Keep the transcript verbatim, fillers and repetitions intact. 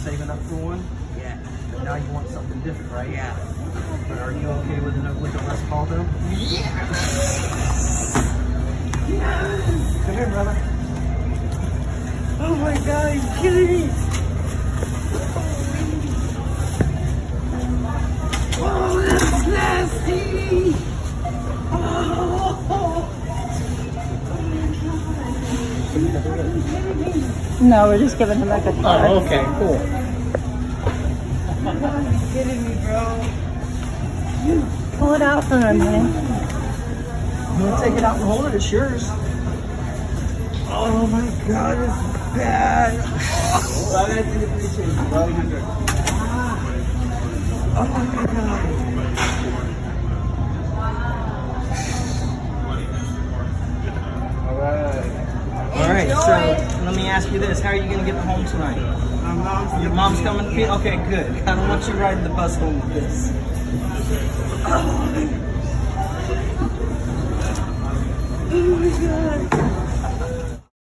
saving up for one? Yeah. But now you want something different, right? Yeah. But are you okay with it with the Les Paul though? Yeah. Come here, brother. Oh my God, you're kidding me. Oh, that's nasty. Oh. No, we're just giving him like a card. Oh, okay, cool. Are you kidding me, bro? Pull it out for him, man. You want to take it out and hold it? It's yours. Oh my God, it's bad. Oh my God. All right, so let me ask you this. How are you going to get home tonight? My mom's Your mom's coming to you? Okay, good. I don't want you riding the bus home with this.